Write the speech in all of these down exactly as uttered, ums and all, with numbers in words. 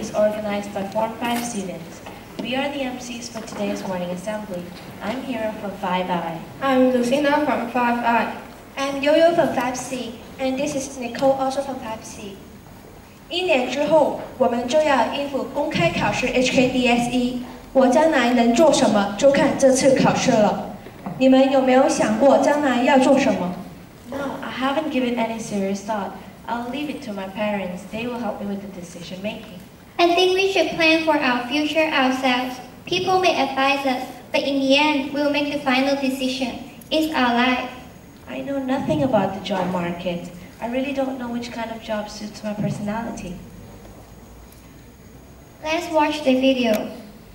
is organized by Form five students. We are the M Cs for today's morning assembly. I'm Hira from five I. I'm Lucina from five I. I'm Yo-Yo from five C. And this is Nicole also from five C. 一年之后，我们就要应付公开考试 H K D S E。我将来能做什么，就看这次考试了。你们有没有想过将来要做什么？ No, I haven't given any serious thought. I'll leave it to my parents. They will help me with the decision making. I think we should plan for our future ourselves. People may advise us, but in the end, we'll make the final decision. It's our life. I know nothing about the job market. I really don't know which kind of job suits my personality. Let's watch the video.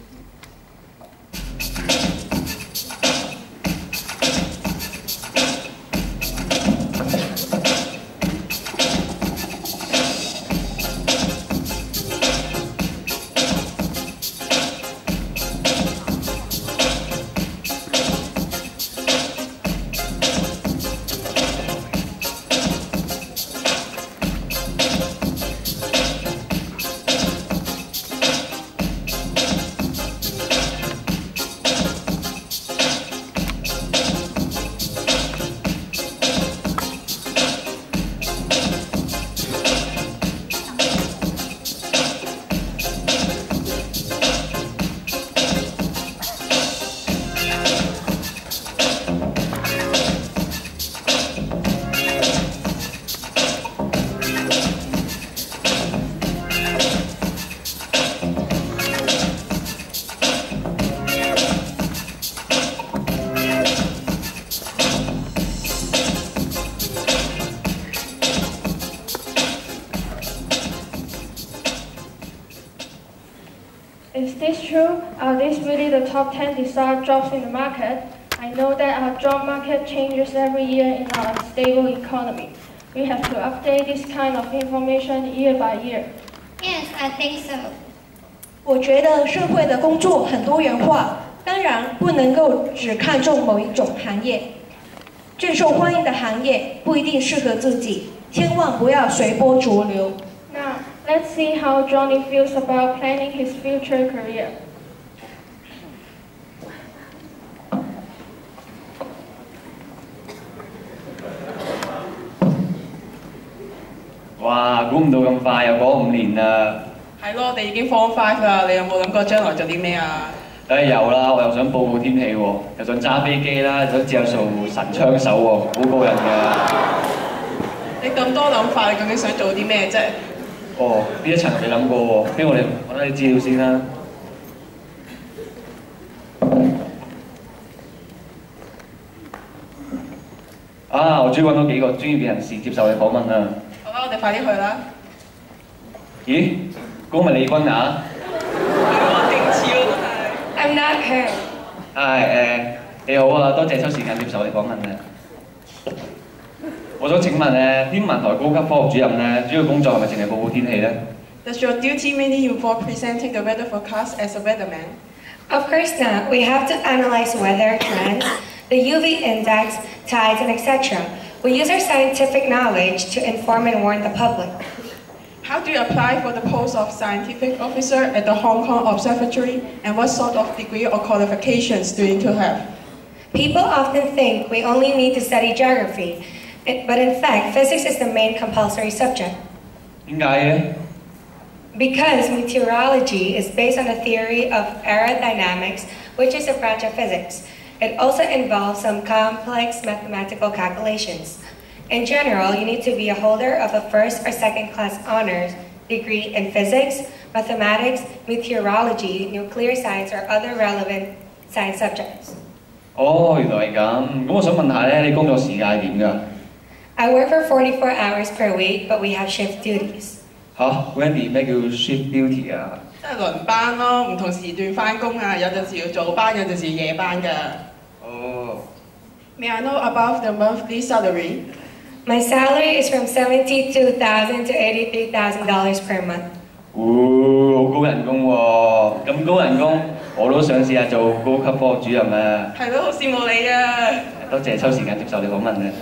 Is this true? Are these really the top ten desired jobs in the market? I know that our job market changes every year in our unstable economy. We have to update this kind of information year by year. Yes, I think so. 我觉得社会的工作很多元化，当然不能够只看重某一种行业。最受欢迎的行业不一定适合自己，千万不要随波逐流。 Now, let's see how Johnny feels about planning his future career. 哇！估唔到咁快又過五年啦。 係咯，我哋已經 Form Five 啦。你有冇諗過將來做啲咩啊？ 梗係有啦，我又想報告天氣喎，又想揸飛機啦，又想接受神槍手喎，好過癮㗎。 你咁多諗法，你究竟想做啲咩啫？ 哦，呢一層未諗過喎，俾我哋揾下啲資料先啦。啊！我終於揾到幾個專業嘅人士接受你訪問啦。 好啦，我哋快啲去啦。 咦？嗰個咪李君雅？ 係喎，勁似喎都係。 I'm not her。 係誒，你好啊，多謝抽時間接受我哋訪問啊。我想請問咧，天文台高級科學主任咧，主要工作係咪淨係報告天氣咧 Does your duty mainly involve presenting the weather forecast as a weatherman? Of course not. We have to analyze weather trends, the U V index, tides, and et cetera. We use our scientific knowledge to inform and warn the public. How do you apply for the post of scientific officer at the Hong Kong Observatory, and what sort of degree or qualifications do you need to have? People often think we only need to study geography, but in fact, physics is the main compulsory subject. 點解嘅？ Because meteorology is based on the theory of aerodynamics, which is a branch of physics. It also involves some complex mathematical calculations. In general, you need to be a holder of a first or second class honors degree in physics, mathematics, meteorology, nuclear science, or other relevant science subjects. 哦，原來係咁。咁我想問下咧，你工作時間係點㗎？ I work for forty-four hours per week, but we have shift duties. 嚇 ，Wendy 咩叫 shift duty 啊？ 即係輪班咯，唔同時段翻工啊，有陣時要早班，有陣時夜班㗎。 哦。 May I know about the monthly salary? My salary is from seventy-two thousand to eighty-three thousand dollars per month. 哦，好高人工喎！咁高人工，我都想試下做高級科學主任啊！ 係咯，好羨慕你啊！ 多謝抽時間接受你訪問啊！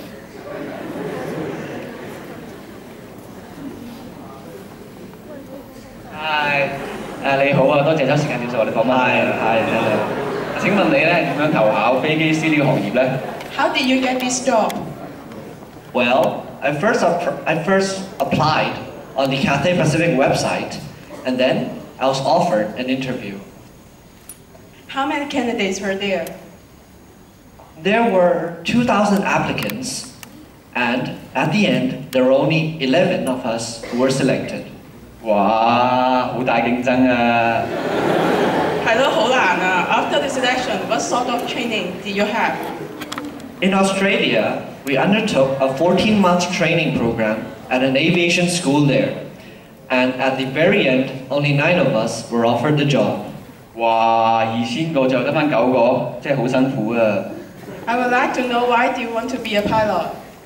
係誒你好啊，多謝抽時間接受我哋訪問。係係你好。請問你咧點樣投考飛機師呢個行業咧 How did you get this job? Well, I first I first applied on the Cathay Pacific website, and then I was offered an interview. How many candidates were there? There were two thousand applicants, and at the end, there were only eleven of us who were selected. 哇，好大競爭啊！ 係咯，好難啊。After the selection, what sort of training did you have? In Australia, we undertook a fourteen month training program at an aviation school there, and at the very end, only nine of us were offered the job. 哇，二千個就得返九個，真係好辛苦啊！ I would like to know why do you want to be a pilot?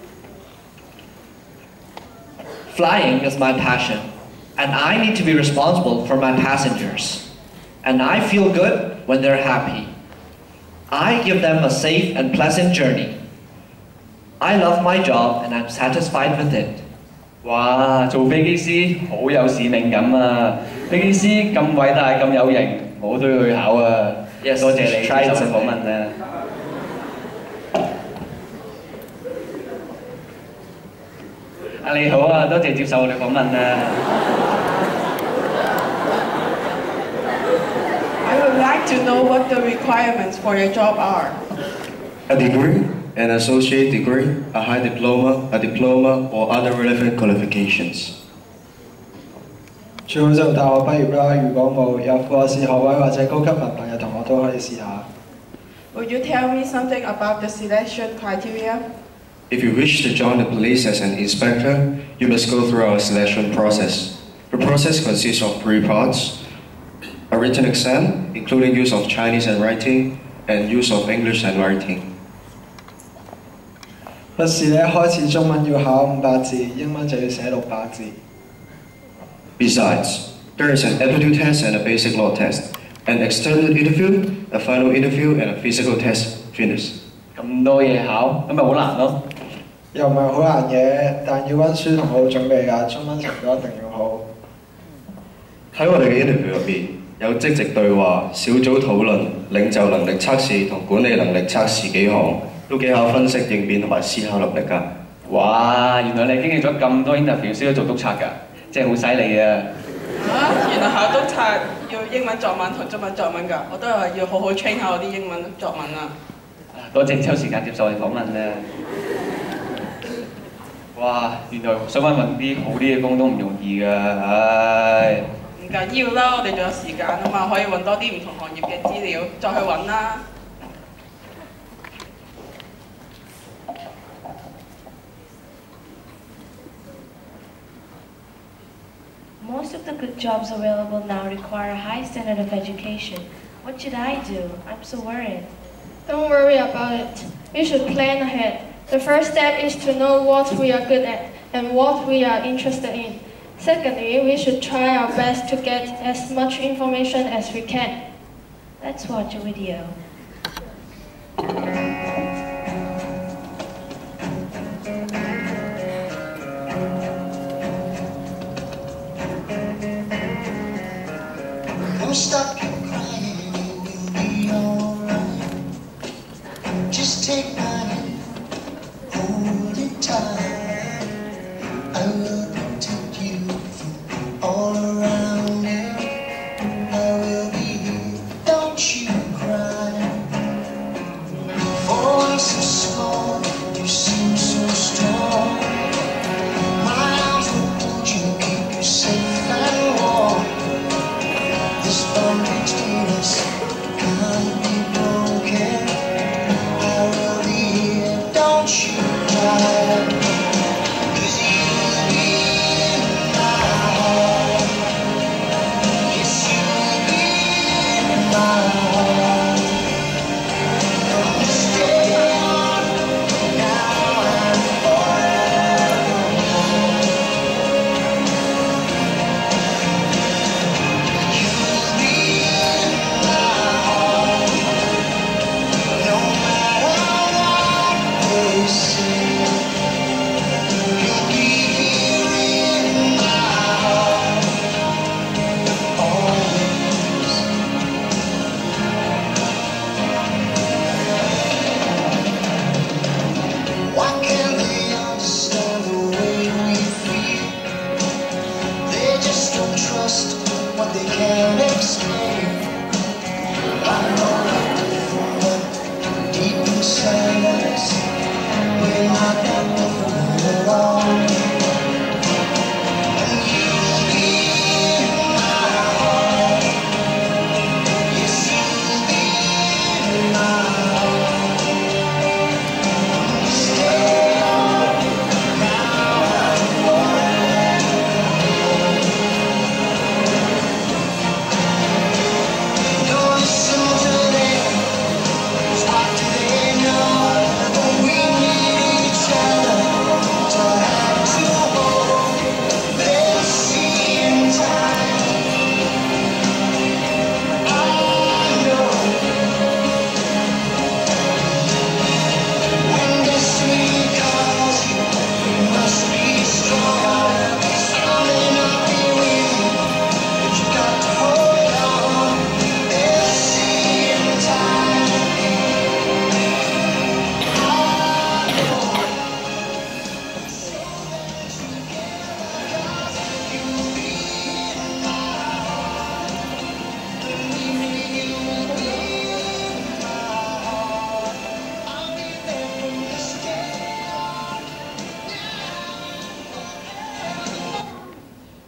Flying is my passion, and I need to be responsible for my passengers. And I feel good when they're happy. I give them a safe and pleasant journey. I love my job and I'm satisfied with it. 哇，做飛機師好有使命感啊！飛機師咁偉大咁有型，我都要去考啊！ Yes, 多謝你接 try 受 it 訪問啊！啊你好啊，多謝接受我哋訪問啊！ I would like to know what the requirements for your job are. A degree, an associate degree, a high diploma, a diploma, or other relevant qualifications. 最好就大學畢業啦，如果冇有副學士學位或者高級文憑嘅同學都可以試下。 Would you tell me something about the selection criteria? If you wish to join the police as an inspector, you must go through our selection process. The process consists of three parts: a written exam, including use of Chinese and writing, and use of English and writing. 筆試咧開始中文要考五百字，英文就要寫六百字。 Besides, there is an aptitude test and a basic law test, an extended interview, a final interview, and a physical test. Finish. 咁多嘢考，咁咪好難咯。 又唔係好難嘅，但要温書同好準備㗎，中文程度一定要好。 喺我哋嘅 interview 入邊，有即席對話、小組討論、領袖能力測試同管理能力測試幾項，都幾考分析應變同埋思考能力㗎。 哇！原來你經歷咗咁多 interview 先到做督察㗎，真係好犀利啊！ 啊，原來考督察要英文作文同中文作文㗎，我都係要好好 train 下我啲英文作文啊！ 多謝抽時間接受我哋訪問啊！哇！原來想揾揾啲好啲嘅工都唔容易㗎，唉。 唔緊要啦，我哋仲有時間啊嘛，可以揾多啲唔同行業嘅資料，再去揾啦。 Most of the good jobs available now require a high standard of education. What should I do? I'm so worried. Don't worry about it. We should plan ahead. The first step is to know what we are good at and what we are interested in. Secondly, we should try our best to get as much information as we can. Let's watch a video. Don't stop your crying, it will be alright. Just take my hand, hold it tight. I will protect you from all around you. I will be here, don't you cry. Voice so small, you seem so strong. My arms will hold you, keep you safe and warm. This bond between us can't be broken. I will be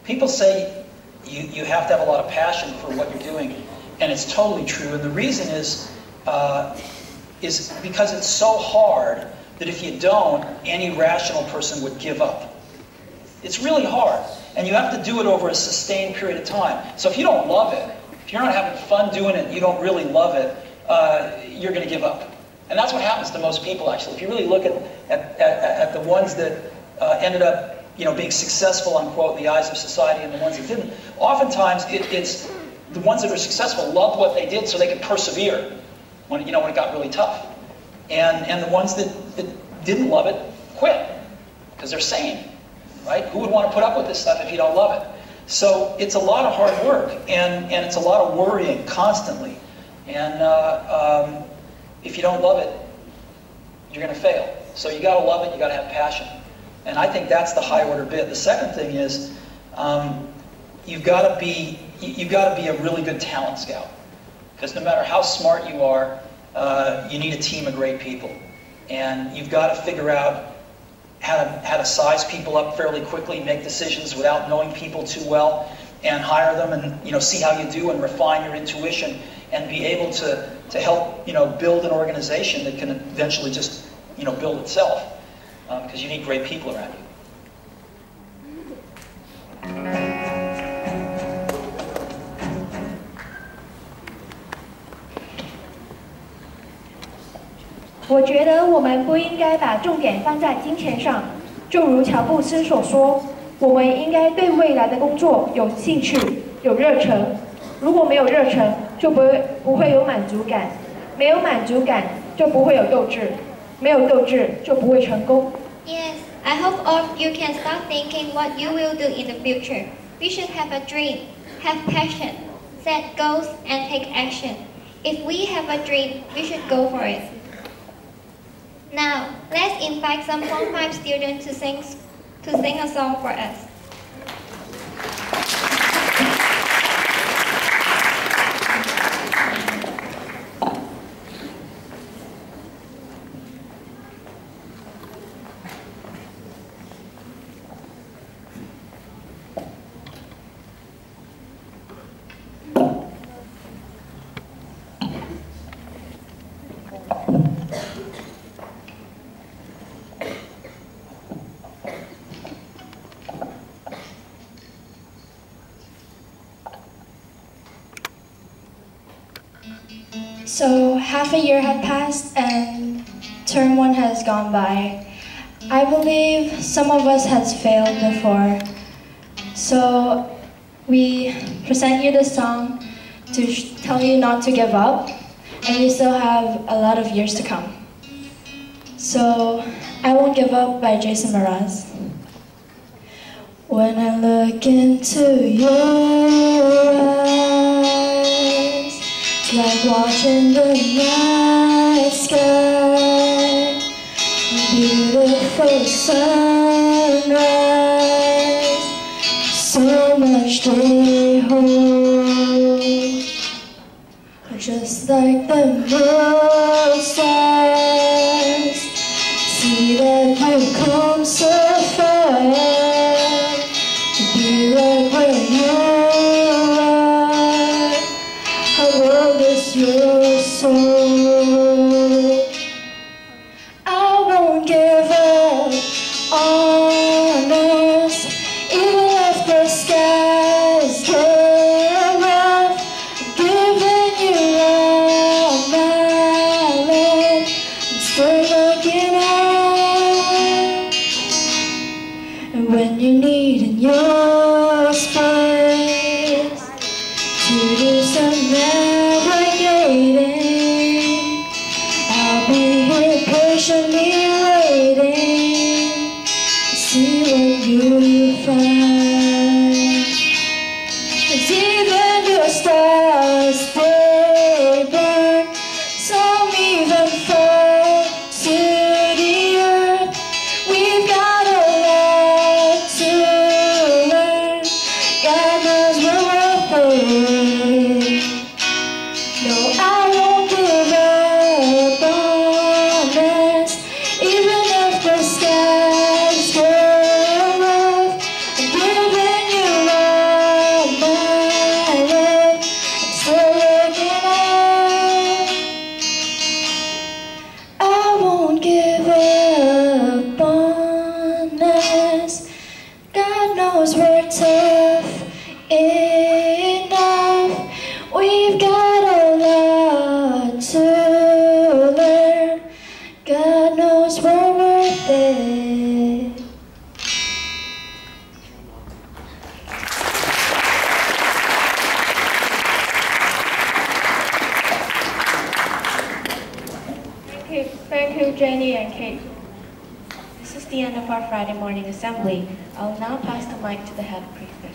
People say you, you have to have a lot of passion for what you're doing, and it's totally true. And the reason is, uh, is because it's so hard that if you don't, any rational person would give up. It's really hard, and you have to do it over a sustained period of time. So if you don't love it, if you're not having fun doing it, you don't really love it, uh, you're going to give up. And that's what happens to most people, actually. If you really look at, at, at, at the ones that uh, ended up you know, being successful, unquote, in the eyes of society and the ones that didn't, oftentimes it, it's the ones that are successful loved what they did so they could persevere when, you know, when it got really tough. And, and the ones that, that didn't love it quit because they're sane, right? Who would want to put up with this stuff if you don't love it? So it's a lot of hard work, and, and it's a lot of worrying constantly. And uh, um, if you don't love it, you're going to fail. So you got to love it, you got to have passion. And I think that's the high order bit. The second thing is um, you've got to be you've got to be a really good talent scout, because no matter how smart you are, uh, you need a team of great people, and you've got to figure out how to how to size people up fairly quickly, make decisions without knowing people too well, and hire them, and you know see how you do and refine your intuition, and be able to to help you know build an organization that can eventually just you know build itself. Because um, you need great people around you. 我觉得我们不应该把重点放在金钱上，就如乔布斯所说，我们应该对未来的工作有兴趣、有热忱。如果没有热忱，就不会不会有满足感，没有满足感就不会有斗志，没有斗志就不会成功。 Yes, I hope all of you can start thinking what you will do in the future. We should have a dream, have passion, set goals, and take action. If we have a dream, we should go for it. Now, let's invite some Form five students to sing, to sing a song for us. So half a year had passed and term one has gone by. I believe some of us has failed before. So we present you this song to tell you not to give up, and you still have a lot of years to come. So I Won't Give Up by Jason Mraz. When I look into your eyes, it's like watching the night sky, a beautiful sunrise, so much they hold, just like the moon stars. See that you've come so far to be right where you are. Our world is your soul. I won't give up on us, even if the skies get rough. I'm giving you all my upon us. God knows we're tough enough. We've got a lot to learn. God knows we're worth it. Thank you, thank you, Jenny and Kate. This is the end of our Friday morning assembly. I'll now pass the mic to the head prefect.